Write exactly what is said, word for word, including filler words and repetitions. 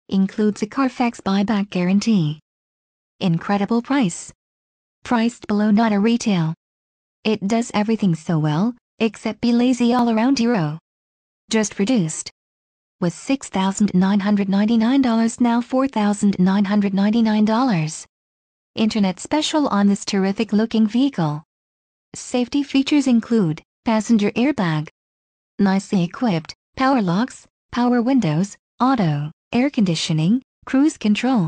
Includes a Carfax buyback guarantee. Incredible price. Priced below not a retail. It does everything so well, except be lazy all around hero. Just reduced. Was six thousand nine hundred ninety-nine dollars, now four thousand nine hundred ninety-nine dollars. Internet special on this terrific looking vehicle. Safety features include passenger airbag. Nicely equipped, power locks, power windows, auto, air conditioning, cruise control.